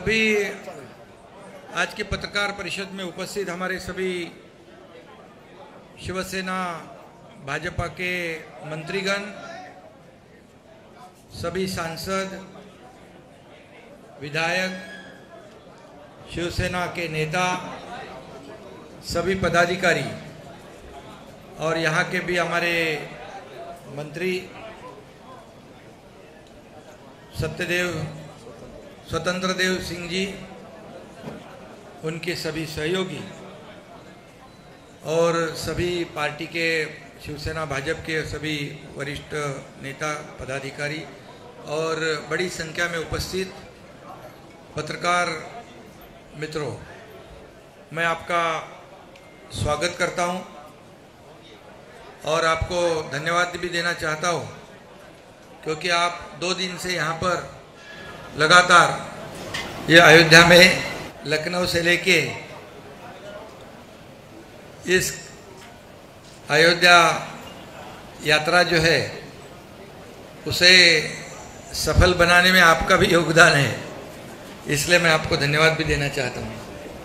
अभी आज की पत्रकार परिषद में उपस्थित हमारे सभी शिवसेना भाजपा के मंत्रीगण, सभी सांसद, विधायक, शिवसेना के नेता, सभी पदाधिकारी और यहाँ के भी हमारे मंत्री स्वतंत्र देव सिंह जी, उनके सभी सहयोगी और सभी पार्टी के शिवसेना भाजपा के सभी वरिष्ठ नेता पदाधिकारी और बड़ी संख्या में उपस्थित पत्रकार मित्रों, मैं आपका स्वागत करता हूं और आपको धन्यवाद भी देना चाहता हूं क्योंकि आप 2 दिन से यहाँ पर लगातार ये अयोध्या में लखनऊ से लेके इस अयोध्या यात्रा जो है उसे सफल बनाने में आपका भी योगदान है, इसलिए मैं आपको धन्यवाद भी देना चाहता हूँ।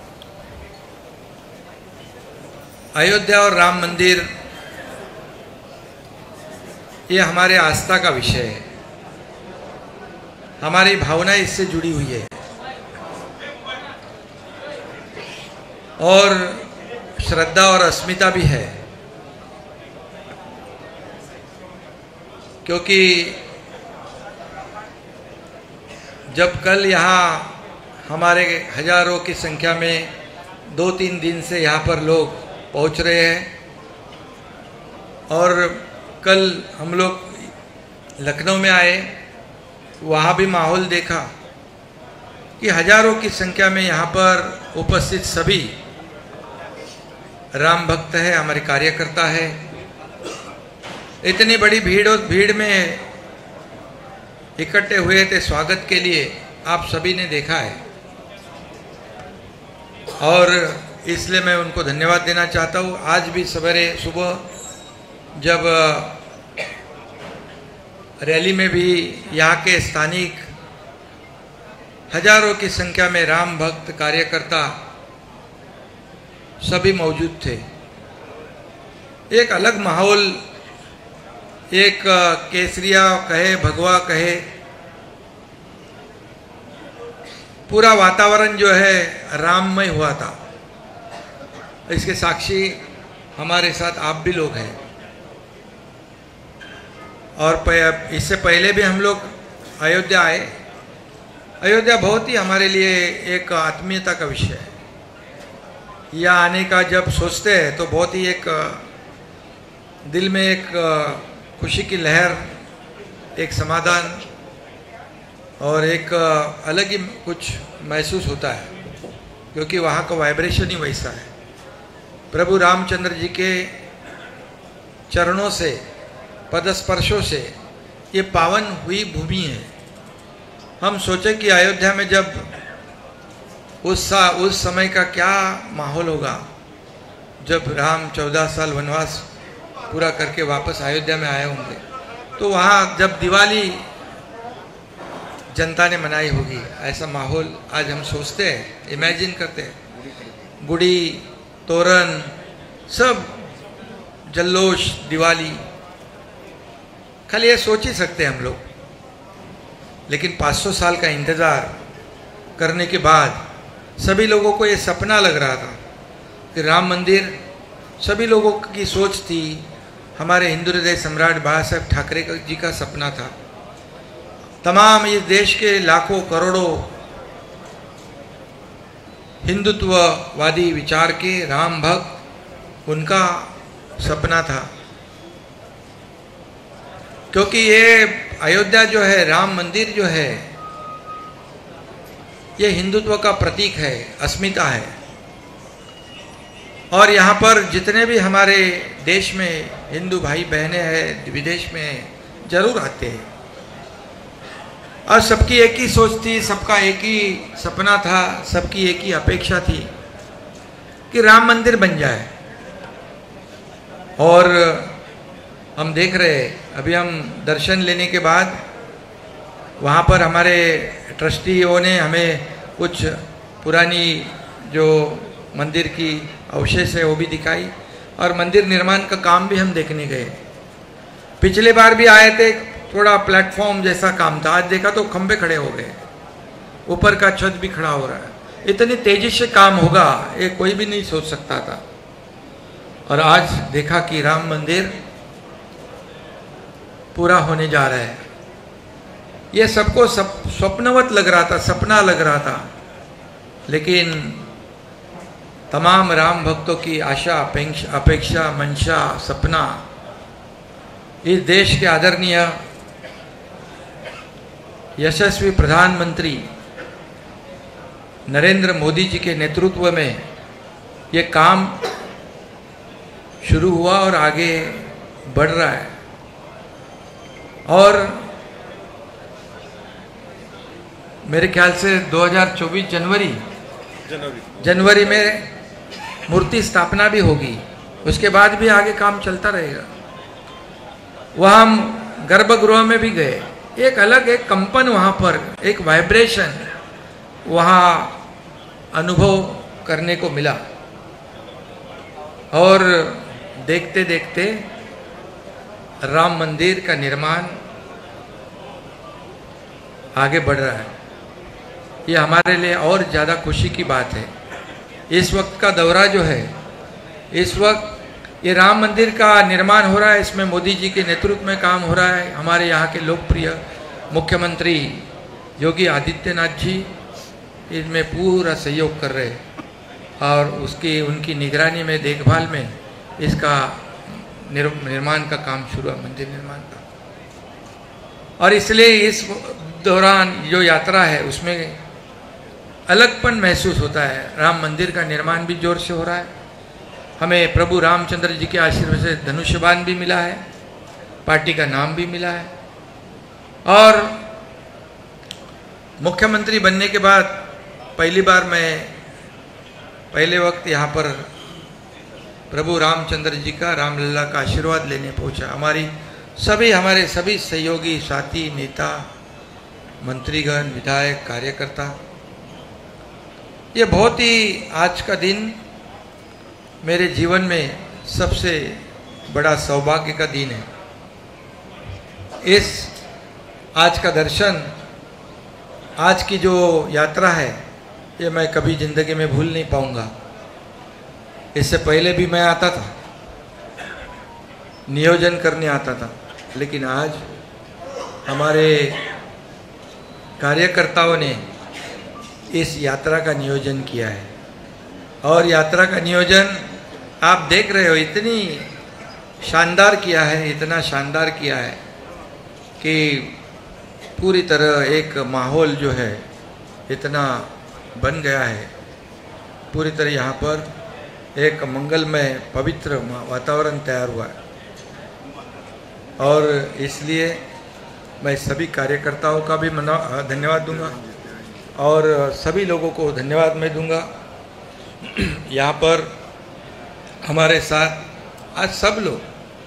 अयोध्या और राम मंदिर ये हमारे आस्था का विषय है, हमारी भावना इससे जुड़ी हुई है और श्रद्धा और अस्मिता भी है, क्योंकि जब कल यहाँ हमारे हजारों की संख्या में 2-3 दिन से यहाँ पर लोग पहुँच रहे हैं और कल हम लोग लखनऊ में आए, वहाँ भी माहौल देखा कि हजारों की संख्या में यहाँ पर उपस्थित सभी राम भक्त है, हमारे कार्यकर्ता है। इतनी बड़ी भीड़ में इकट्ठे हुए थे स्वागत के लिए, आप सभी ने देखा है और इसलिए मैं उनको धन्यवाद देना चाहता हूँ। आज भी सवेरे सुबह जब रैली में भी यहाँ के स्थानिक हजारों की संख्या में राम भक्त कार्यकर्ता सभी मौजूद थे। एक अलग माहौल, एक केसरिया कहे, भगवा कहे, पूरा वातावरण जो है राममय हुआ था। इसके साक्षी हमारे साथ आप भी लोग हैं और इससे पहले भी हम लोग अयोध्या आए। अयोध्या बहुत ही हमारे लिए एक आत्मीयता का विषय है। यहाँ आने का जब सोचते हैं तो बहुत ही एक दिल में एक खुशी की लहर, एक समाधान और एक अलग ही कुछ महसूस होता है, क्योंकि वहाँ का वाइब्रेशन ही वैसा है। प्रभु रामचंद्र जी के चरणों से, पदस्पर्शों से ये पावन हुई भूमि है। हम सोचे कि अयोध्या में जब उस समय का क्या माहौल होगा जब राम 14 साल वनवास पूरा करके वापस अयोध्या में आए होंगे, तो वहाँ जब दिवाली जनता ने मनाई होगी, ऐसा माहौल आज हम सोचते हैं, इमेजिन करते हैं। गुड़ी, तोरण, सब जल्लोश, दिवाली, खाली ये सोच ही सकते हैं हम लोग। लेकिन 500 साल का इंतज़ार करने के बाद सभी लोगों को ये सपना लग रहा था कि राम मंदिर, सभी लोगों की सोच थी, हमारे हिंदू हृदय सम्राट बाबा साहब ठाकरे जी का सपना था। तमाम इस देश के लाखों करोड़ों हिंदुत्ववादी विचार के राम भक्त, उनका सपना था। क्योंकि ये अयोध्या जो है, राम मंदिर जो है, ये हिंदुत्व का प्रतीक है, अस्मिता है। और यहाँ पर जितने भी हमारे देश में हिंदू भाई बहनें हैं, विदेश में जरूर आते हैं और सबकी एक ही सोच थी, सबका एक ही सपना था, सबकी एक ही अपेक्षा थी कि राम मंदिर बन जाए। और हम देख रहे, अभी हम दर्शन लेने के बाद वहाँ पर हमारे ट्रस्टियों ने हमें कुछ पुरानी जो मंदिर की अवशेष है वो भी दिखाई, और मंदिर निर्माण का काम भी हम देखने गए। पिछले बार भी आए थे, थोड़ा प्लेटफॉर्म जैसा काम था, आज देखा तो खंबे खड़े हो गए, ऊपर का छत भी खड़ा हो रहा है। इतनी तेजी से काम होगा ये कोई भी नहीं सोच सकता था। और आज देखा कि राम मंदिर पूरा होने जा रहा है। ये सबको स्वप्नवत लग रहा था, सपना लग रहा था, लेकिन तमाम राम भक्तों की आशा अपेक्षा मंशा सपना इस देश के आदरणीय यशस्वी प्रधानमंत्री नरेंद्र मोदी जी के नेतृत्व में ये काम शुरू हुआ और आगे बढ़ रहा है। और मेरे ख्याल से 2024 जनवरी में मूर्ति स्थापना भी होगी, उसके बाद भी आगे काम चलता रहेगा। वहाँ हम गर्भगृह में भी गए, एक अलग एक कंपन वहाँ पर, एक वाइब्रेशन वहाँ अनुभव करने को मिला। और देखते देखते राम मंदिर का निर्माण आगे बढ़ रहा है। ये हमारे लिए और ज़्यादा खुशी की बात है। इस वक्त का दौरा जो है, इस वक्त ये राम मंदिर का निर्माण हो रहा है, इसमें मोदी जी के नेतृत्व में काम हो रहा है। हमारे यहाँ के लोकप्रिय मुख्यमंत्री योगी आदित्यनाथ जी इसमें पूरा सहयोग कर रहे हैं, और उनकी निगरानी में, देखभाल में इसका निर्माण का काम शुरू है, मंदिर निर्माण का। और इसलिए इस दौरान जो यात्रा है उसमें अलगपन महसूस होता है। राम मंदिर का निर्माण भी जोर से हो रहा है, हमें प्रभु रामचंद्र जी के आशीर्वाद से धनुष्यबाण भी मिला है, पार्टी का नाम भी मिला है। और मुख्यमंत्री बनने के बाद पहली बार मैं पहले वक्त यहाँ पर प्रभु रामचंद्र जी का, रामलला का आशीर्वाद लेने पहुँचा। हमारे सभी सहयोगी साथी, नेता, मंत्रीगण, विधायक, कार्यकर्ता, ये बहुत ही आज का दिन मेरे जीवन में सबसे बड़ा सौभाग्य का दिन है। आज का दर्शन, आज की जो यात्रा है, ये मैं कभी जिंदगी में भूल नहीं पाऊंगा। इससे पहले भी मैं आता था, नियोजन करने आता था, लेकिन आज हमारे कार्यकर्ताओं ने इस यात्रा का नियोजन किया है। और यात्रा का नियोजन आप देख रहे हो, इतनी शानदार किया है, इतना शानदार किया है कि पूरी तरह एक माहौल जो है इतना बन गया है। पूरी तरह यहाँ पर एक मंगलमय पवित्र वातावरण तैयार हुआ है। और इसलिए मैं सभी कार्यकर्ताओं का भी धन्यवाद दूंगा, और सभी लोगों को धन्यवाद मैं दूंगा। यहाँ पर हमारे साथ आज सब लोग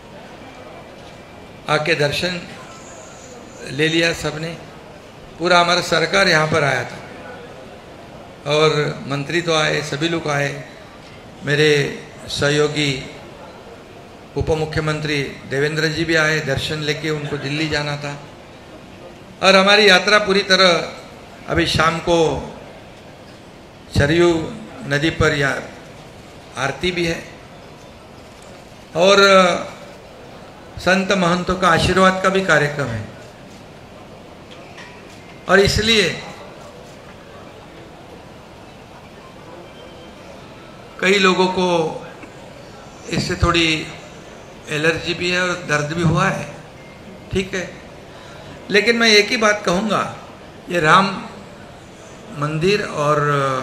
आके दर्शन ले लिया, सबने, पूरा हमारा सरकार यहाँ पर आया था, और मंत्री तो आए, सभी लोग आए। मेरे सहयोगी उप मुख्यमंत्री देवेंद्र जी भी आए, दर्शन लेके उनको दिल्ली जाना था। और हमारी यात्रा पूरी तरह अभी शाम को सरयू नदी पर आरती भी है, और संत महंतों का आशीर्वाद का भी कार्यक्रम है। और इसलिए कई लोगों को इससे थोड़ी एलर्जी भी है और दर्द भी हुआ है, ठीक है। लेकिन मैं एक ही बात कहूँगा, ये राम मंदिर और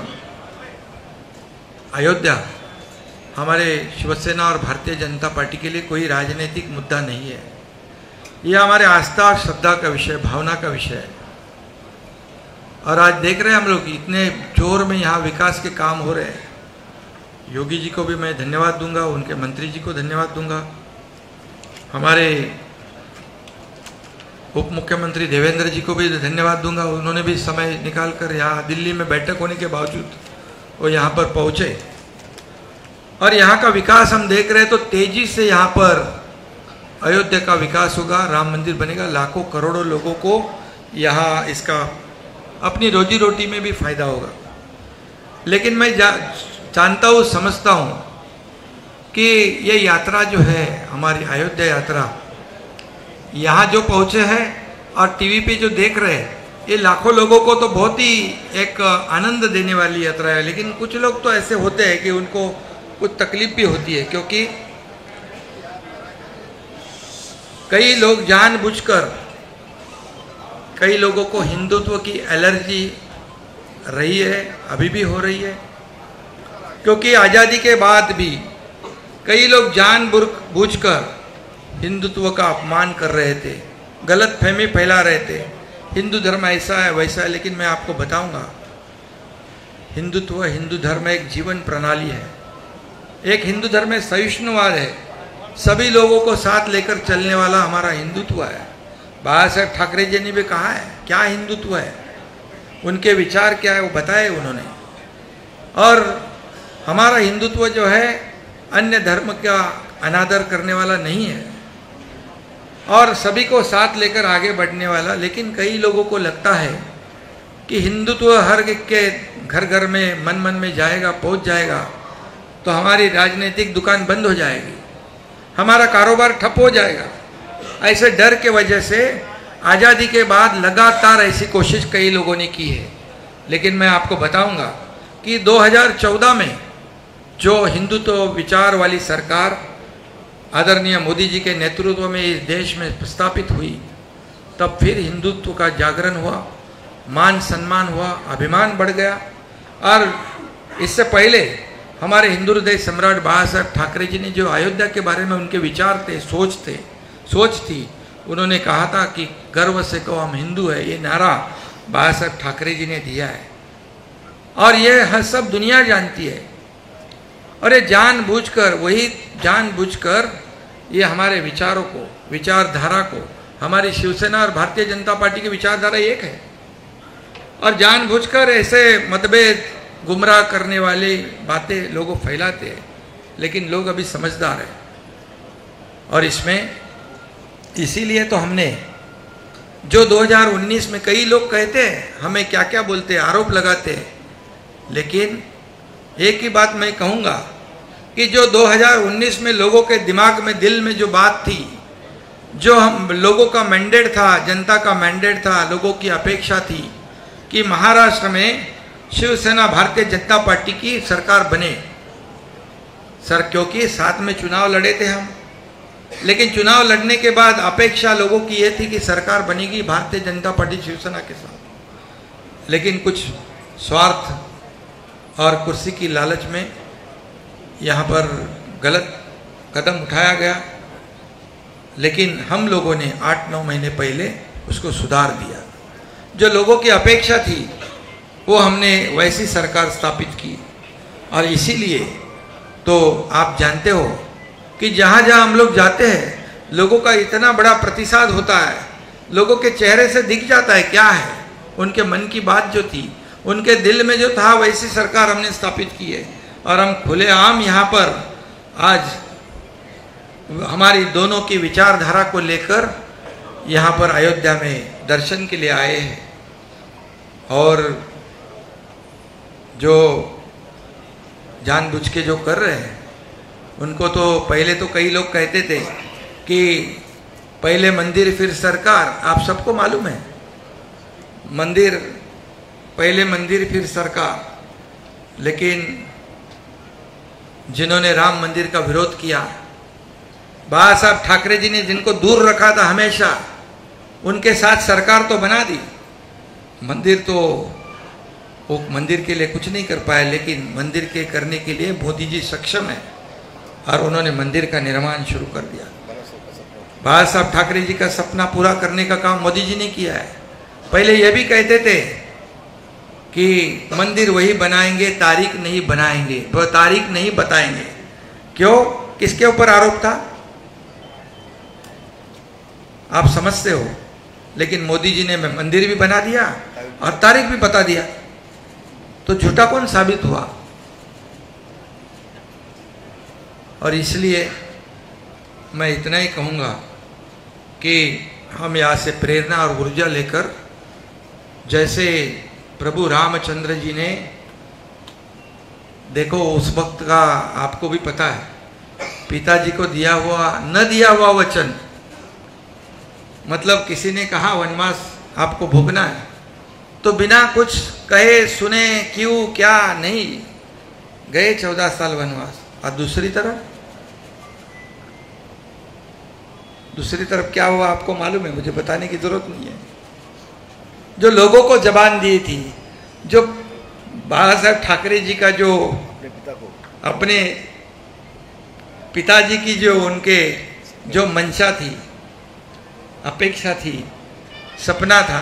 अयोध्या हमारे शिवसेना और भारतीय जनता पार्टी के लिए कोई राजनीतिक मुद्दा नहीं है। यह हमारे आस्था और श्रद्धा का विषय, भावना का विषय है। और आज देख रहे हैं हम लोग इतने जोर में यहाँ विकास के काम हो रहे हैं। योगी जी को भी मैं धन्यवाद दूंगा, उनके मंत्री जी को धन्यवाद दूंगा, हमारे उप मुख्यमंत्री देवेंद्र जी को भी धन्यवाद दूंगा, उन्होंने भी समय निकालकर यहाँ दिल्ली में बैठक होने के बावजूद वो यहाँ पर पहुँचे और यहाँ का विकास हम देख रहे हैं। तो तेजी से यहाँ पर अयोध्या का विकास होगा, राम मंदिर बनेगा, लाखों करोड़ों लोगों को यहाँ इसका अपनी रोजी रोटी में भी फायदा होगा। लेकिन मैं जानता हूँ, समझता हूँ कि ये यात्रा जो है हमारी अयोध्या यात्रा, यहाँ जो पहुँचे हैं और टीवी पे जो देख रहे हैं, ये लाखों लोगों को तो बहुत ही एक आनंद देने वाली यात्रा है। लेकिन कुछ लोग तो ऐसे होते हैं कि उनको कुछ तकलीफ भी होती है, क्योंकि कई लोग जानबूझकर, कई लोगों को हिंदुत्व की एलर्जी रही है, अभी भी हो रही है, क्योंकि आज़ादी के बाद भी कई लोग जानबूझकर हिंदुत्व का अपमान कर रहे थे, गलत फहमी फैला रहे थे, हिंदू धर्म ऐसा है वैसा है। लेकिन मैं आपको बताऊंगा, हिंदुत्व, हिंदू धर्म एक जीवन प्रणाली है। एक हिंदू धर्म में सहिष्णुवाद है, सभी लोगों को साथ लेकर चलने वाला हमारा हिंदुत्व है। बाबा साहेब ठाकरे जी ने भी कहा है क्या हिंदुत्व है, उनके विचार क्या है वो बताए उन्होंने। और हमारा हिंदुत्व जो है अन्य धर्म का अनादर करने वाला नहीं है और सभी को साथ लेकर आगे बढ़ने वाला। लेकिन कई लोगों को लगता है कि हिंदुत्व हर के घर घर में, मन मन में जाएगा, पहुंच जाएगा तो हमारी राजनीतिक दुकान बंद हो जाएगी, हमारा कारोबार ठप हो जाएगा। ऐसे डर के वजह से आज़ादी के बाद लगातार ऐसी कोशिश कई लोगों ने की है। लेकिन मैं आपको बताऊंगा कि 2014 में जो हिंदुत्व विचार वाली सरकार आदरणीय मोदी जी के नेतृत्व में इस देश में स्थापित हुई, तब फिर हिंदुत्व का जागरण हुआ, मान सम्मान हुआ, अभिमान बढ़ गया। और इससे पहले हमारे हिंदू हृदय सम्राट बाबा साहेब ठाकरे जी ने जो अयोध्या के बारे में उनके विचार थे, सोच थी, उन्होंने कहा था कि गर्व से कहो हम हिंदू है, ये नारा बाबा साहेब ठाकरे जी ने दिया है और ये हर सब दुनिया जानती है। और ये जानबूझकर ये हमारे विचारों को, विचारधारा को, हमारी शिवसेना और भारतीय जनता पार्टी की विचारधारा एक है और जानबूझकर ऐसे मतभेद, गुमराह करने वाली बातें लोगों फैलाते हैं। लेकिन लोग अभी समझदार हैं और इसमें इसीलिए तो हमने जो 2019 में कई लोग कहते हैं, हमें क्या क्या बोलते हैं, आरोप लगाते हैं, लेकिन एक ही बात मैं कहूँगा कि जो 2019 में लोगों के दिमाग में, दिल में जो बात थी, जो हम लोगों का मैंडेट था, जनता का मैंडेट था, लोगों की अपेक्षा थी कि महाराष्ट्र में शिवसेना भारतीय जनता पार्टी की सरकार बने सर, क्योंकि साथ में चुनाव लड़े थे हम। लेकिन चुनाव लड़ने के बाद अपेक्षा लोगों की ये थी कि सरकार बनेगी भारतीय जनता पार्टी शिवसेना के साथ। लेकिन कुछ स्वार्थ और कुर्सी की लालच में यहाँ पर गलत कदम उठाया गया। लेकिन हम लोगों ने 8-9 महीने पहले उसको सुधार दिया। जो लोगों की अपेक्षा थी वो हमने वैसी सरकार स्थापित की और इसीलिए तो आप जानते हो कि जहाँ जहाँ हम लोग जाते हैं लोगों का इतना बड़ा प्रतिसाद होता है, लोगों के चेहरे से दिख जाता है क्या है, उनके मन की बात जो थी, उनके दिल में जो था, वैसी सरकार हमने स्थापित की है। और हम खुलेआम यहाँ पर आज हमारी दोनों की विचारधारा को लेकर यहाँ पर अयोध्या में दर्शन के लिए आए हैं। और जो जानबूझ के जो कर रहे हैं उनको तो पहले तो कई लोग कहते थे कि पहले मंदिर फिर सरकार। आप सबको मालूम है, मंदिर पहले मंदिर फिर सरकार। लेकिन जिन्होंने राम मंदिर का विरोध किया, बाबा साहब ठाकरे जी ने जिनको दूर रखा था हमेशा, उनके साथ सरकार तो बना दी। मंदिर तो वो मंदिर के लिए कुछ नहीं कर पाए, लेकिन मंदिर के करने के लिए मोदी जी सक्षम है और उन्होंने मंदिर का निर्माण शुरू कर दिया। बाबा साहब ठाकरे जी का सपना पूरा करने का काम मोदी जी ने किया है। पहले ये भी कहते थे कि मंदिर वही बनाएंगे, तारीख नहीं बनाएंगे, वो तारीख नहीं बताएंगे। क्यों? किसके ऊपर आरोप था? आप समझते हो। लेकिन मोदी जी ने मंदिर भी बना दिया और तारीख भी बता दिया, तो झूठा कौन साबित हुआ? और इसलिए मैं इतना ही कहूँगा कि हम यहाँ से प्रेरणा और ऊर्जा लेकर, जैसे प्रभु रामचंद्र जी ने, देखो उस वक्त का आपको भी पता है, पिताजी को दिया हुआ न दिया हुआ वचन, मतलब किसी ने कहा वनवास आपको भोगना है, तो बिना कुछ कहे सुने क्यों क्या नहीं गए 14 साल वनवास। और दूसरी तरफ क्या हुआ आपको मालूम है, मुझे बताने की जरूरत नहीं है। जो लोगों को जबान दी थी, जो बाला साहब ठाकरे जी का जो अपने पिताजी की जो उनके जो मंशा थी, अपेक्षा थी, सपना था,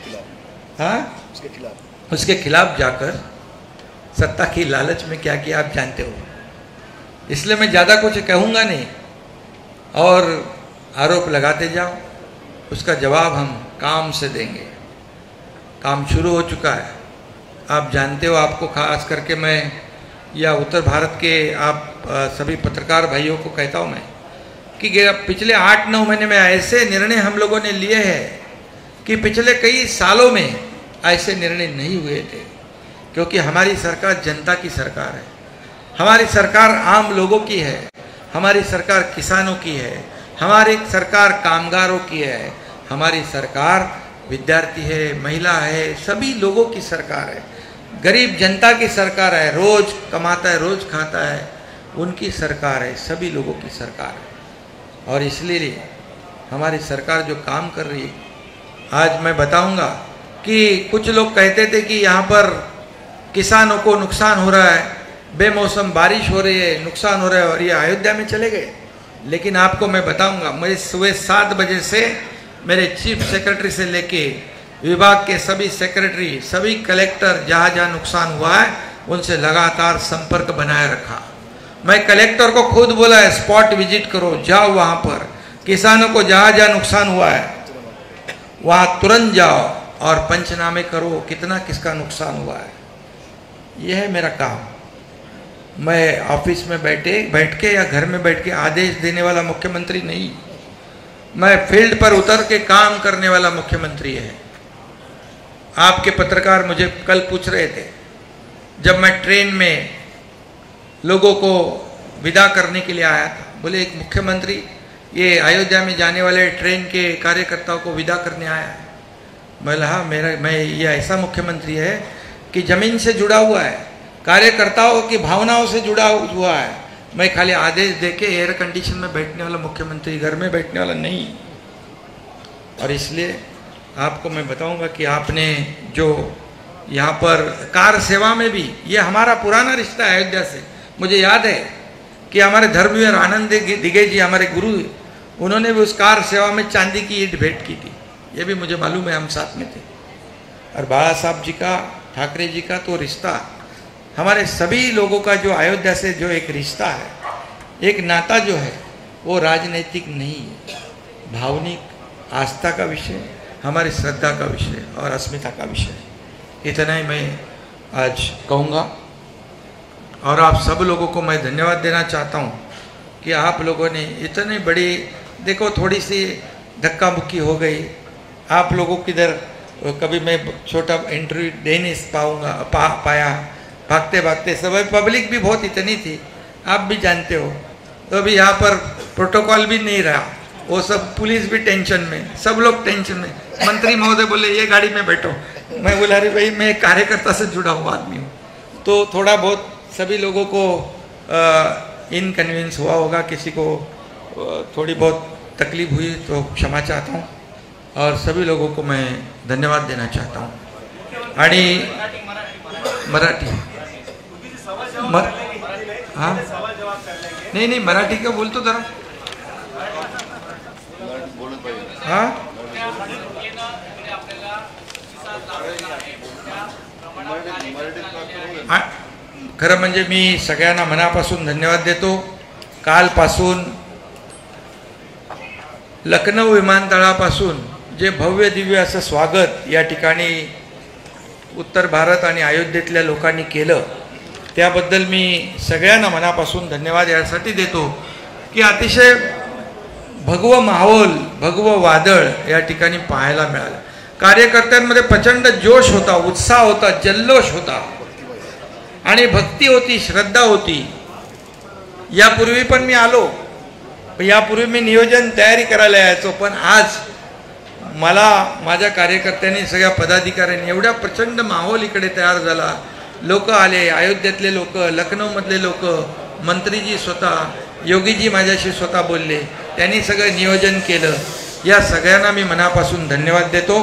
हाँ, उसके खिलाफ जाकर सत्ता की लालच में क्या किया आप जानते हो। इसलिए मैं ज़्यादा कुछ कहूँगा नहीं और आरोप लगाते जाओ, उसका जवाब हम काम से देंगे। काम शुरू हो चुका है, आप जानते हो। आपको खास करके मैं या उत्तर भारत के आप सभी पत्रकार भाइयों को कहता हूँ मैं कि पिछले 8-9 महीने में ऐसे निर्णय हम लोगों ने लिए हैं कि पिछले कई सालों में ऐसे निर्णय नहीं हुए थे, क्योंकि हमारी सरकार जनता की सरकार है, हमारी सरकार आम लोगों की है, हमारी सरकार किसानों की है, हमारी सरकार कामगारों की है, हमारी सरकार विद्यार्थी है, महिला है, सभी लोगों की सरकार है, गरीब जनता की सरकार है, रोज कमाता है रोज खाता है, उनकी सरकार है, सभी लोगों की सरकार है। और इसलिए हमारी सरकार जो काम कर रही है, आज मैं बताऊंगा कि कुछ लोग कहते थे कि यहाँ पर किसानों को नुकसान हो रहा है, बेमौसम बारिश हो रही है, नुकसान हो रहा है, और ये अयोध्या में चले गए। लेकिन आपको मैं बताऊंगा, मुझे सुबह 7 बजे से मेरे चीफ सेक्रेटरी से लेके विभाग के सभी सेक्रेटरी, सभी कलेक्टर, जहाँ जहाँ नुकसान हुआ है उनसे लगातार संपर्क बनाए रखा। मैं कलेक्टर को खुद बोला है, स्पॉट विजिट करो, जाओ वहाँ पर, किसानों को जहाँ जहाँ नुकसान हुआ है वहाँ तुरंत जाओ और पंचनामे करो, कितना किसका नुकसान हुआ है। यह है मेरा काम। मैं ऑफिस में बैठ के या घर में बैठ के आदेश देने वाला मुख्यमंत्री नहीं, मैं फील्ड पर उतर के काम करने वाला मुख्यमंत्री है। आपके पत्रकार मुझे कल पूछ रहे थे, जब मैं ट्रेन में लोगों को विदा करने के लिए आया था, बोले एक मुख्यमंत्री ये अयोध्या में जाने वाले ट्रेन के कार्यकर्ताओं को विदा करने आया है। बोला हाँ, मैं ये ऐसा मुख्यमंत्री है कि जमीन से जुड़ा हुआ है, कार्यकर्ताओं की भावनाओं से जुड़ा हुआ है। मैं खाली आदेश देके एयर कंडीशन में बैठने वाला मुख्यमंत्री, घर में बैठने वाला नहीं। और इसलिए आपको मैं बताऊंगा कि आपने जो यहाँ पर कार सेवा में भी, ये हमारा पुराना रिश्ता है अयोध्या से। मुझे याद है कि हमारे धर्मवीर आनंद दिगे जी, हमारे गुरु, उन्होंने भी उस कार सेवा में चांदी की ईंट भेंट की थी, ये भी मुझे मालूम है, हम साथ में थे। और बाला साहब जी का, ठाकरे जी का तो रिश्ता, हमारे सभी लोगों का जो अयोध्या से जो एक रिश्ता है, एक नाता जो है, वो राजनीतिक नहीं है, भावनिक आस्था का विषय, हमारी श्रद्धा का विषय और अस्मिता का विषय। इतना ही मैं आज कहूँगा। और आप सब लोगों को मैं धन्यवाद देना चाहता हूँ कि आप लोगों ने इतनी बड़ी, देखो थोड़ी सी धक्का मुक्की हो गई, आप लोगों की इधर कभी मैं छोटा इंटरव्यू दे नहीं पाया, भागते भागते सब, पब्लिक भी बहुत इतनी थी, आप भी जानते हो। तो अभी यहाँ पर प्रोटोकॉल भी नहीं रहा, वो सब पुलिस भी टेंशन में, सब लोग टेंशन में। मंत्री महोदय बोले ये गाड़ी में बैठो, मैं बोला अरे भाई मैं कार्यकर्ता से जुड़ा हुआ आदमी हूँ। तो थोड़ा बहुत सभी लोगों को इनकन्वीनियंस हुआ होगा, किसी को थोड़ी बहुत तकलीफ हुई तो क्षमा चाहता हूँ, और सभी लोगों को मैं धन्यवाद देना चाहता हूँ। आणि मराठी हाँ नहीं मराठी का बोल तो जरा हाँ। खरं म्हणजे मी सगळ्यांना मनापासून धन्यवाद देतो। कालपासून लखनौ विमानतळापासून जे भव्य दिव्य असं स्वागत या ठिकाणी उत्तर भारत आणि अयोध्येतल्या लोकांनी केलं त्याबद्दल मी सगळ्यांना मनापासून धन्यवाद यासाठी देतो की अतिशय भगवं माहोल भगवं वादळ या ठिकाणी पाहायला मिळालं. कार्यकर्त्यांमध्ये प्रचंड जोश होता, उत्साह होता, जल्लोष होता आणि भक्ती होती, श्रद्धा होती. यापूर्वी पण मी आलो, यापूर्वी मी नियोजन तयारी करायला यायचो, पण आज मला माझ्या कार्यकर्त्यांनी सगळ्या पदाधिकाऱ्यांनी एवढा प्रचंड माहोल इकडे तयार झाला. लोक आले, अयोध्येतले लोक, लखनौमधले लोक, मंत्रीजी स्वतः, योगीजी माझ्याशी स्वतः बोलले, त्यांनी सगळं नियोजन केलं. या सगळ्यांना मी मनापासून धन्यवाद देतो.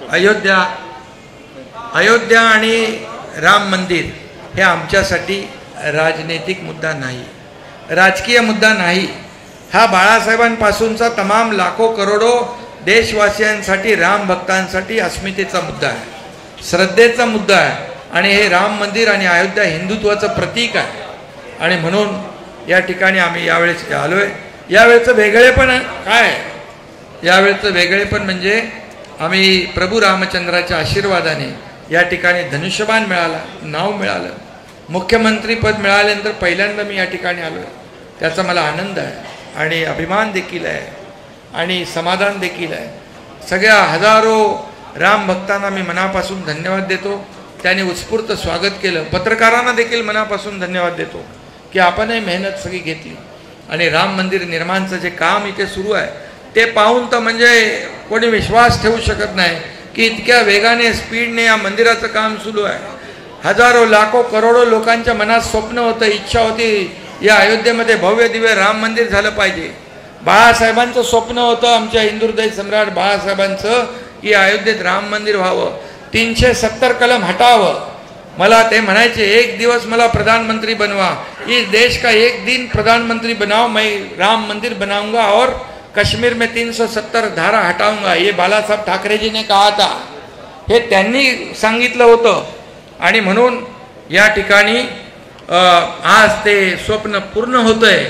अयोध्या आणि राम मंदिर हे आमच्यासाठी राजनैतिक मुद्दा नाही, राजकीय मुद्दा नाही. हा बाळासाहेबांपासूनचा तमाम लाखो करोडो देशवासियांसाठी, राम भक्तांसाठी अस्मितेचा मुद्दा आहे, श्रद्धेचा मुद्दा आहे. आणि हे राम मंदिर आणि अयोध्या हिंदुत्वाचं प्रतीक आहे. आणि म्हणून या ठिकाणी आम्ही यावेळेस आलोय. यावेळेचं वेगळेपण काय आहे? यावेळेचं वेगळेपण म्हणजे आम्ही प्रभू रामचंद्राच्या आशीर्वादाने या ठिकाणी धनुष्यबाण मिळाला, नाव मिळालं, मुख्यमंत्री पद मिळाल्यानंतर पहिल्यांदा मी या ठिकाणी आलोय. त्याचा मला आनंद आहे आणि अभिमान देखील आहे आणि समाधान देखील आहे. सगळ्या हजारो राम भक्तांना मी मनापासून धन्यवाद देतो. त्यांनी उत्स्फूर्त स्वागत केलं. पत्रकारांना देखील मनापासून धन्यवाद देतो की आपणही मेहनत सगळी घेतली आणि राम मंदिर निर्माणचं जे काम इथे सुरू आहे ते पाहून तर म्हणजे कोणी विश्वास ठेवू शकत नाही की इतक्या वेगाने, स्पीडने या मंदिराचं काम सुरू आहे. हजारो लाखो करोडो लोकांच्या मनात स्वप्न होतं, इच्छा होती या अयोध्येमध्ये भव्य दिव्य राम मंदिर झालं पाहिजे. बाळासाहेबांचं स्वप्न होतं, आमच्या हिंदू हृदय सम्राट बाळासाहेबांचं, की अयोध्येत राम मंदिर व्हावं, 370 कलम हटावं. मला ते म्हणायचे, एक दिवस मला प्रधानमंत्री बनवा, इस देश का एक दिन प्रधानमंत्री बनाओ, मैं राम मंदिर बनाऊंगा और कश्मीर में 370 धारा हटाऊंगा. ये बाळासाहेब ठाकरे जी ने कहा था, हे त्यांनी सांगितलं होतं. आणि म्हणून या ठिकाणी आज ते स्वप्न पूर्ण होतंय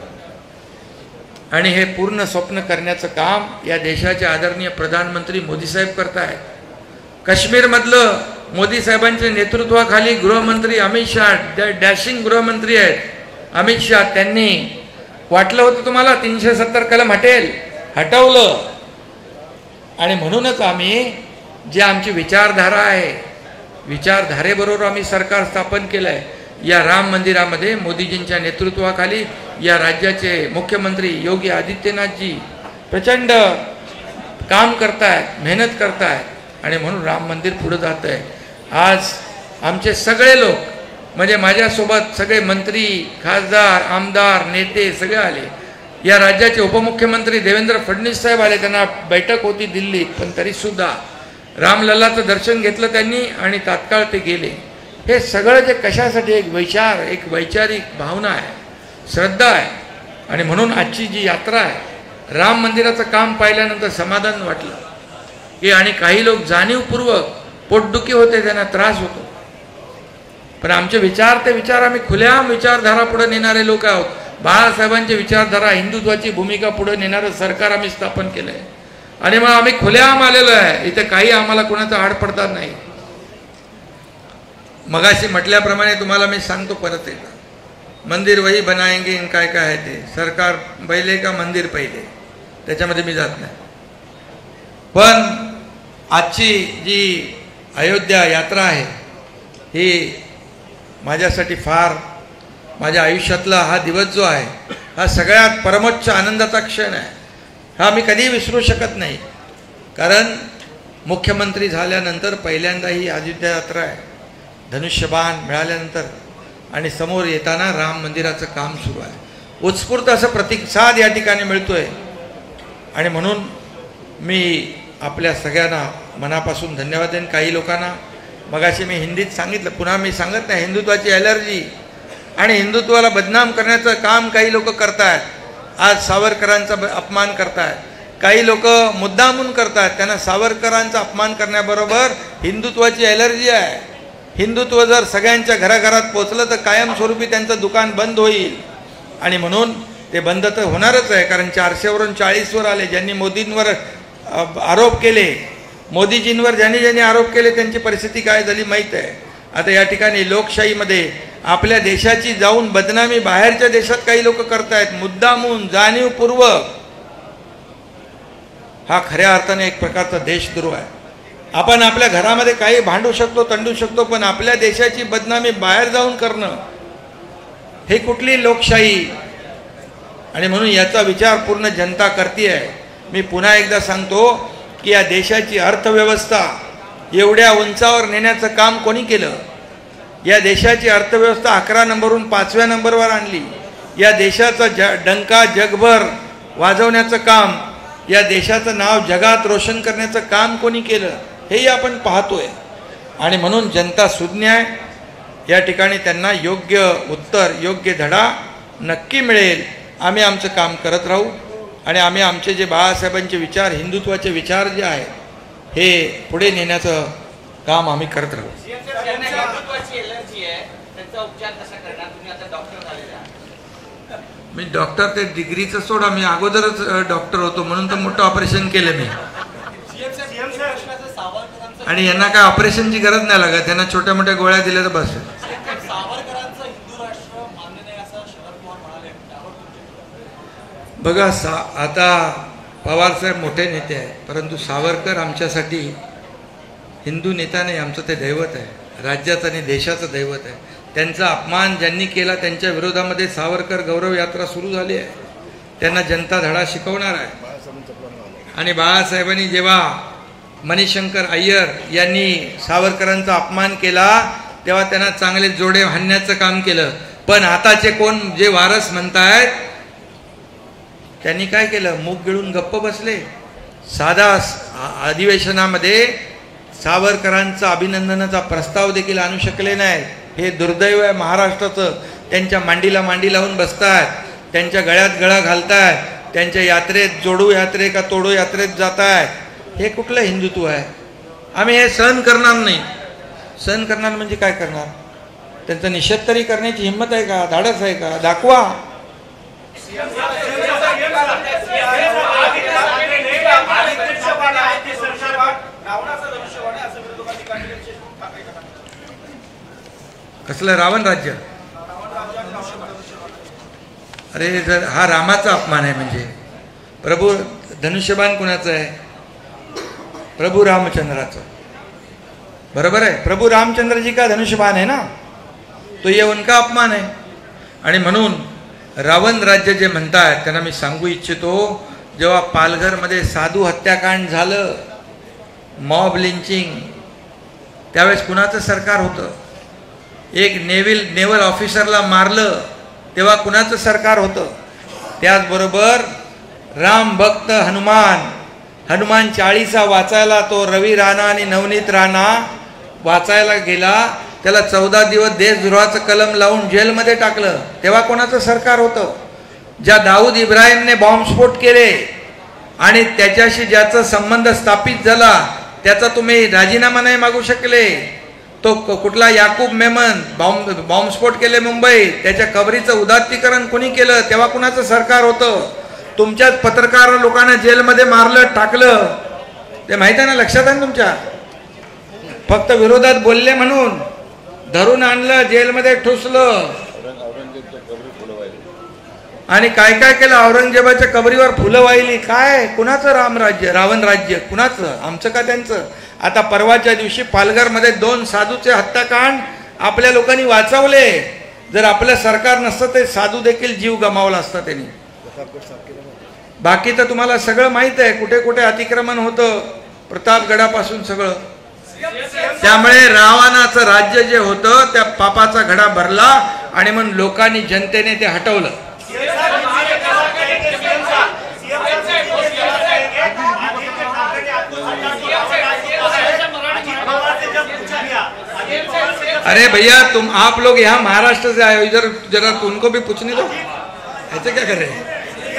आणि हे पूर्ण स्वप्न करण्याचं काम या देशाचे आदरणीय प्रधानमंत्री मोदी साहेब करतायत. काश्मीरमधलं मोदी साहेबांच्या नेतृत्वाखाली गृहमंत्री अमित शहा, डॅशिंग गृहमंत्री आहेत अमित शहा, त्यांनी वाटलं होतं तुम्हाला 370 कलम हटेल, हटवलं. आणि म्हणूनच आम्ही जे आमची विचारधारा आहे, विचारधारेबरोबर आम्ही सरकार स्थापन केलं आहे. या राम मंदिरामध्ये मोदीजींच्या नेतृत्वाखाली या राज्याचे मुख्यमंत्री योगी आदित्यनाथजी प्रचंड काम करतायत, मेहनत करतायत आणि म्हणून राम मंदिर पुढे जात आहे. आज आमचे सगळे लोक, म्हणजे माझ्यासोबत सगळे मंत्री, खासदार, आमदार, नेते सगळे आले. या राज्याचे उपमुख्यमंत्री देवेंद्र फडणवीस साहेब आले, त्यांना बैठक होती दिल्लीत, पण तरीसुद्धा रामलल्लाचं दर्शन घेतलं त्यांनी आणि तात्काळ ते गेले. हे सगळं जे कशासाठी, एक विचार, एक वैचारिक भावना आहे, श्रद्धा आहे. आणि म्हणून आजची जी यात्रा आहे, राम मंदिराचं काम पाहिल्यानंतर समाधान वाटलं की, आणि काही लोक जाणीवपूर्वक पोटदुखी होते, त्यांना त्रास होतो, पण आमचे विचार, ते विचार आम्ही खुल्या विचारधारा पुढे नेणारे लोक आहोत. बाळासाहेबांची विचारधारा, हिंदुत्वाची भूमिका पुढे नेणारं सरकार आम्ही स्थापन केलं आहे आणि मग आम्ही खुल्याआम आलेलो आहे. इथे काही आम्हाला कोणाचा आड पडतात नाही. मगाशी म्हटल्याप्रमाणे तुम्हाला मी सांगतो परत एकदा, मंदिर वही बनाएंगे, इन काय काय आहे ते, सरकार पहिले का मंदिर पहिले, त्याच्यामध्ये मी जात नाही. पण आजची जी अयोध्या यात्रा आहे ही माझ्यासाठी फार, माझ्या आयुष्यातला हा दिवस जो आहे हा सगळ्यात परमोच्च आनंदाचा क्षण आहे. हा मी कधीही विसरू शकत नाही. कारण मुख्यमंत्री झाल्यानंतर पहिल्यांदा ही अयोध्या यात्रा आहे, धनुष्यबाण मिळाल्यानंतर आणि समोर येताना राम मंदिराचं काम सुरू आहे. उत्स्फूर्त असं प्रतिसाद या ठिकाणी मिळतोय आणि म्हणून मी आपल्या सगळ्यांना मनापासून धन्यवाद देईन. काही लोकांना मगाशी मी हिंदीत सांगितलं, पुन्हा मी सांगत नाही, हिंदुत्वाची ॲलर्जी आणि हिंदुत्वाला बदनाम करण्याचं काम काही लोक करतायत. आज सावरकरांचा अपमान करतायत, काही लोक मुद्दामून करतात. त्यांना सावरकरांचा अपमान करण्याबरोबर हिंदुत्वाची ॲलर्जी आहे. हिंदुत्व जर सगळ्यांच्या घराघरात पोचलं तर कायमस्वरूपी त्यांचं दुकान बंद होईल आणि म्हणून ते बंद तर होणारच आहे. कारण 400 वरून 40 वर आले. ज्यांनी मोदींवर आरोप केले, मोदीजींवर ज्यांनी ज्यांनी आरोप केले त्यांची परिस्थिती काय झाली माहीत आहे. आता या ठिकाणी लोकशाहीमध्ये आपल्या देशाची जाऊन बदनामी बाहेरच्या देशात काही लोक करतायत, मुद्दामून जाणीवपूर्वक. हा खऱ्या अर्थाने एक प्रकारचा देशद्रोह आहे. आपण आपल्या घरामध्ये काही भांडू शकतो, तंडू शकतो, पण आपल्या देशाची बदनामी बाहेर जाऊन करणं हे कुठली लोकशाही? आणि म्हणून याचा विचार पूर्ण जनता करते. मी पुन्हा एकदा सांगतो की या देशाची अर्थव्यवस्था एवढ्या उंचावर नेण्याचं काम कोणी केलं? या देशाची अर्थव्यवस्था 11 नंबरवरून 5व्या नंबरवर आणली. या देशाचा डंका जगभर वाजवण्याचं काम, या देशाचं नाव जगात रोशन करण्याचं काम कोणी केलं हेही आपण पाहतोय. आणि म्हणून जनता सुज्ञ आहे. या ठिकाणी त्यांना योग्य उत्तर, योग्य धडा नक्की मिळेल. आम्ही आमचं काम करत राहू आणि आम्ही आमचे जे बाळासाहेबांचे विचार, हिंदुत्वाचे विचार जे आहेत हे पुढे नेण्याचं काम आम्ही करत राहू. मी डॉक्टर ते डिग्रीचं सोडा, मी अगोदरच डॉक्टर होतो म्हणून तर मोठं ऑपरेशन केलं मी. आणि यांना काय ऑपरेशनची गरज नाही लागत, त्यांना छोट्या मोठ्या गोळ्या दिल्या तर बस. बघा आता पवार साहेब मोठे नेते आहेत, परंतु सावरकर आमच्यासाठी हिंदू नेता नाही, आमचं ते दैवत आहे, राज्याचं आणि देशाचं दैवत आहे. त्यांचा अपमान ज्यांनी केला त्यांच्या विरोधामध्ये सावरकर गौरव यात्रा सुरू झाली आहे. त्यांना जनता धडा शिकवणार आहे. आणि बाळासाहेबांनी जेव्हा मणिशंकर अय्यर यांनी सावरकरांचा अपमान केला तेव्हा त्यांना चांगले जोडे हाणण्याचं काम केलं. पण आताचे कोण जे वारस म्हणतायत त्यांनी काय केलं? मूग गिळून गप्प बसले. साधा अधिवेशनामध्ये सावरकरांचा अभिनंदनाचा प्रस्ताव देखील आणू शकले नाही. हे दुर्दैव आहे महाराष्ट्राचं. त्यांच्या मांडीला मांडी लावून बसतात, त्यांच्या गळ्यात गळा घालतायत, त्यांच्या यात्रेत जोडू यात्रे का तोडू यात्रेत जातायत. हे कुठलं हिंदुत्व आहे? आम्ही हे सहन करणार नाही. सहन करणार म्हणजे काय करणार? त्यांचा निषेध तरी करण्याची हिंमत आहे का? धाडस आहे का? दाखवा. कसलं रावण राज्य? अरे जर हा रामाचा अपमान आहे म्हणजे प्रभू धनुष्यबाण कुणाचं आहे? प्रभू रामचंद्राचं. बरोबर आहे, प्रभू रामचंद्र जी का धनुष्यबाण है ना, तो ये उनका अपमान है. आणि म्हणून रावण राज्य जे म्हणतात त्यांना मी सांगू इच्छितो, जेव्हा पालघरमध्ये साधू हत्याकांड झालं, मॉब लिंचिंग, त्यावेळेस कुणाचं सरकार होतं? एक नेव्हल ऑफिसरला मारलं तेव्हा कुणाचं सरकार होतं? त्याचबरोबर राम भक्त हनुमान 40 वाचायला तो रवी राणा आणि नवनीत राणा वाचायला गेला, त्याला 14 दिवस देशद्रोहाचं कलम लावून जेलमध्ये टाकलं, तेव्हा कोणाचं सरकार होतं? ज्या दाऊद इब्राहिमने बॉम्बस्फोट केले आणि त्याच्याशी ज्याचा संबंध स्थापित झाला त्याचा तुम्ही राजीनामा नाही मागू शकले. तो कुठला याकूब मेमन बॉम्बस्फोट केले मुंबईत, त्याच्या कबरीचं उदात्तीकरण कोणी केलं? तेव्हा कुणाचं सरकार होतं? तुमच्याच पत्रकार लोकांना जेलमध्ये मारलं, टाकलं, ते माहित आहे ना, लक्षात आहे ना तुमच्या? फक्त विरोधात बोलले म्हणून धरून आणलं, जेलमध्ये ठुसलं आणि काय काय केलं? औरंगजेबाच्या कबरीवर फुलं वाहिली. काय? कुणाचं रावण राज्य? कुणाचं? आमचं का त्यांचं? आता परवाच्या दिवशी पालघरमध्ये 2 साधूचे हत्याकांड आपल्या लोकांनी वाचवले. जर आपलं सरकार नसतं ते साधू देखील जीव गमावला असता त्यांनी. बाकी तर तुम्हाला सगळं माहित आहे, कुठे कुठे अतिक्रमण होतं, प्रतापगडापासून सगळं. त्यामुळे रावणाचं राज्य जे होतं त्या पापाचा घडा भरला आणि म्हणून लोकांनी, जनतेने ते हटवलं. अरे भैया आप लोग यहाँ महाराष्ट्र से आए हो, इधर जरा उनको भी पूछने दो, ऐसे क्या कर रहे हैं?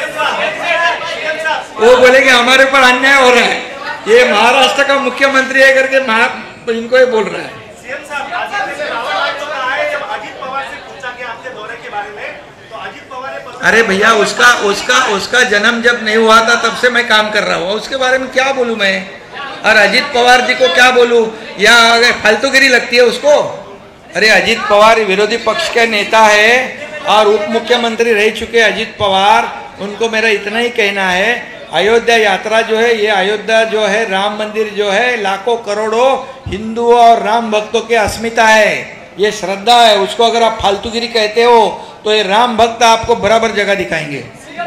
वो बोलेंगे हमारे ऊपर अन्याय हो रहा है, ये महाराष्ट्र का मुख्यमंत्री है करके इनको ये बोल रहा है. अजित पवार से पूछा गया आपके दौरे के बारे में, तो अजित पवार ने अरे भैया उसका उसका उसका जन्म जब नहीं हुआ था तब से मैं काम कर रहा हूँ, उसके बारे में क्या बोलूँ मैं? और अजीत पवार जी को क्या बोलूँ? या फालतूगिरी लगती है उसको? अरे अजीत पवार विरोधी पक्ष के नेता है और उप मुख्यमंत्री रह चुके अजीत पवार, उनको मेरा इतना ही कहना है, अयोध्या यात्रा जो है, ये अयोध्या जो है, राम मंदिर जो है, लाखों करोड़ों हिंदुओं और राम भक्तों की अस्मिता है, ये श्रद्धा है। उसको अगर आप फालतूगिरी कहते हो तो ये राम भक्त आपको बराबर जगह दिखाएंगे।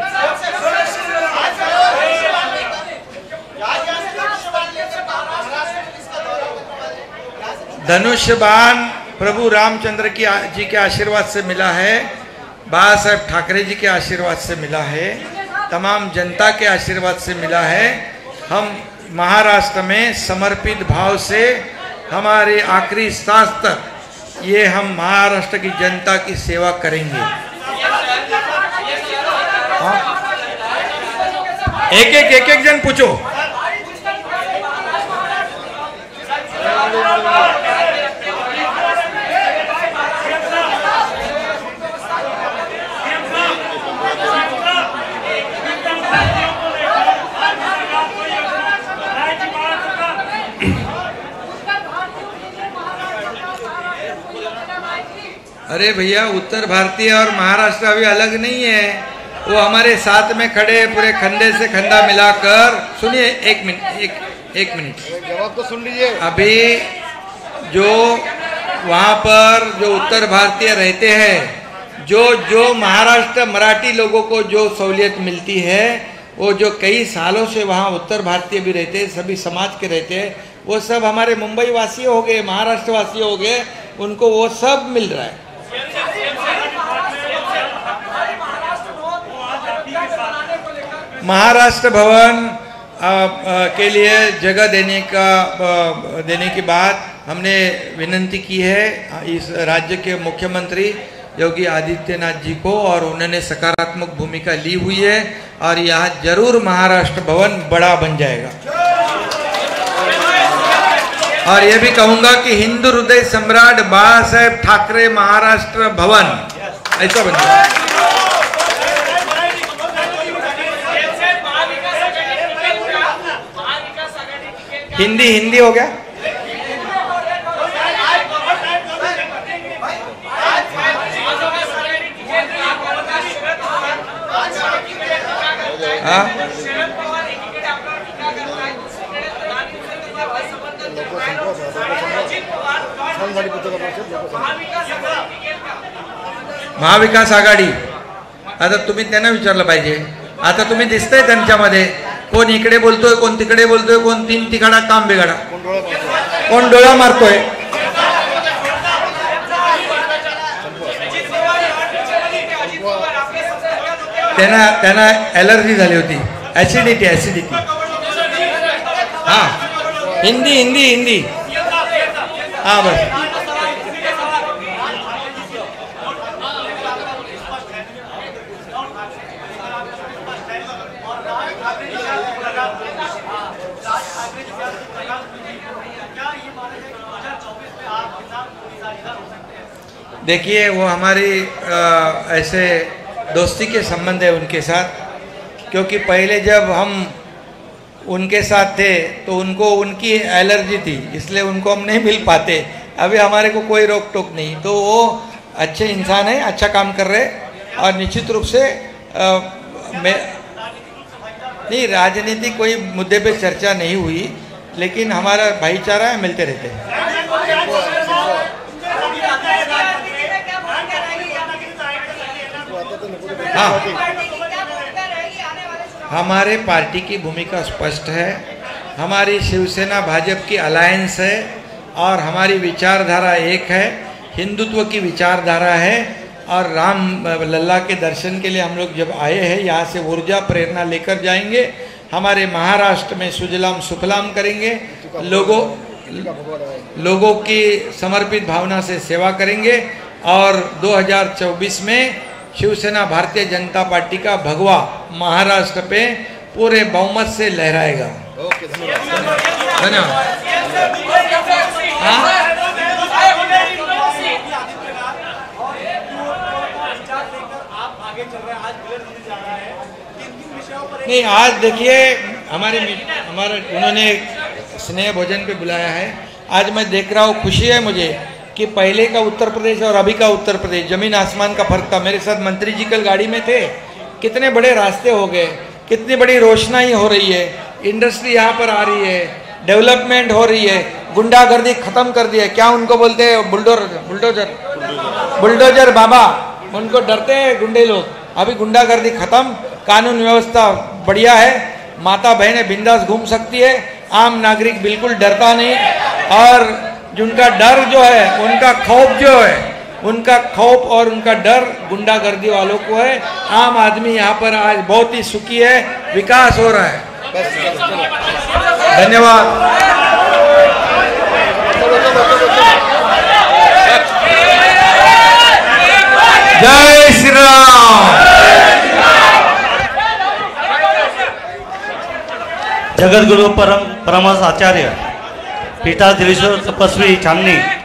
धनुष बाण प्रभु रामचंद्र जी के आशीर्वाद से मिला है, बाबा साहेब ठाकरे जी के आशीर्वाद से मिला है, तमाम जनता के आशीर्वाद से मिला है। हम महाराष्ट्र में समर्पित भाव से हमारे आखिरी सांस तक ये हम महाराष्ट्र की जनता की सेवा करेंगे। एक जन पूछो। अरे भैया उत्तर भारतीय और महाराष्ट्र अभी अलग नहीं है, वो हमारे साथ में खड़े पूरे खंडे से खंडा मिलाकर। सुनिए एक मिनट जवाब तो सुन लीजिए। अभी जो वहाँ पर जो उत्तर भारतीय रहते हैं, जो महाराष्ट्र मराठी लोगों को जो सहूलियत मिलती है, वो जो कई सालों से वहाँ उत्तर भारतीय भी रहते हैं, सभी समाज के रहते हैं, वो सब हमारे मुंबई वासी हो गए, महाराष्ट्र वासी हो गए, उनको वो सब मिल रहा है। महाराष्ट्र भवन के लिए जगह देने की बात हमने विनंती की है इस राज्य के मुख्यमंत्री योगी आदित्यनाथ जी को, और उन्होंने सकारात्मक भूमिका ली हुई है और यहाँ जरूर महाराष्ट्र भवन बड़ा बन जाएगा। और ये भी कहूंगा कि हिंदू हृदय सम्राट बाबा साहेब ठाकरे महाराष्ट्र भवन ऐसा बन जाएगा। हिंदी हो गया। हाँ महाविकास आघाडी, आता तुम्ही त्यांना विचारलं पाहिजे। आता तुम्ही दिसतंय त्यांच्यामध्ये कोण इकडे बोलतोय, कोण तिकडे बोलतोय, कोण तीन तिकडा काम बिघाडा, कोण डोळा मारतोय। त्यांना एलर्जी झाली होती, ऍसिडिटी। हाँ हिंदी हाँ बस। देखिए वो हमारी ऐसे दोस्ती के संबंध है उनके साथ, क्योंकि पहले जब हम उनके साथ थे तो उनको उनकी एलर्जी थी, इसलिए उनको हम नहीं मिल पाते। अभी हमारे को कोई रोक टोक नहीं, तो वो अच्छे इंसान है, अच्छा काम कर रहे, और निश्चित रूप से नहीं राजनीति कोई मुद्दे पे चर्चा नहीं हुई, लेकिन हमारा भाईचारा है, मिलते रहते हैं। हाँ हमारे पार्टी की भूमिका स्पष्ट है, हमारी शिवसेना भाजपा की अलायंस है और हमारी विचारधारा एक है, हिंदुत्व की विचारधारा है। और राम लल्ला के दर्शन के लिए हम लोग जब आए हैं, यहाँ से ऊर्जा प्रेरणा लेकर जाएंगे, हमारे महाराष्ट्र में सुजलाम सुफलाम करेंगे, लोगों की समर्पित भावना से सेवा करेंगे, और 2024 में शिवसेना भारतीय जनता पार्टी का भगवा महाराष्ट्र पे पूरे बहुमत से लहराएगा। धन्यवाद। आप आगे चल रहे हैं आज नहीं, आज देखिए हमारे उन्होंने स्नेह भोजन पे बुलाया है। आज मैं देख रहा हूँ, खुशी है मुझे कि पहले का उत्तर प्रदेश और अभी का उत्तर प्रदेश जमीन आसमान का फर्क था। मेरे साथ मंत्री जी कल गाड़ी में थे, कितने बड़े रास्ते हो गए, कितनी बड़ी रोशनाई हो रही है, इंडस्ट्री यहाँ पर आ रही है, डेवलपमेंट हो रही है, गुंडागर्दी खत्म कर दी है। क्या उनको बोलते हैं? बुलडोजर बाबा, उनको डरते हैं गुंडे लोग। अभी गुंडागर्दी खत्म, कानून व्यवस्था बढ़िया है, माता बहनें बिंदास घूम सकती है, आम नागरिक बिल्कुल डरता नहीं। और जिनका डर जो है, उनका खौफ जो है, उनका खौफ और उनका डर गुंडागर्दी वालों को है। आम आदमी यहाँ पर आज बहुत ही सुखी है, विकास हो रहा है। धन्यवाद। जय श्री राम। जगद्गुरु परमहंस आचार्य पीठाधीश्वर तपस्वी छामनी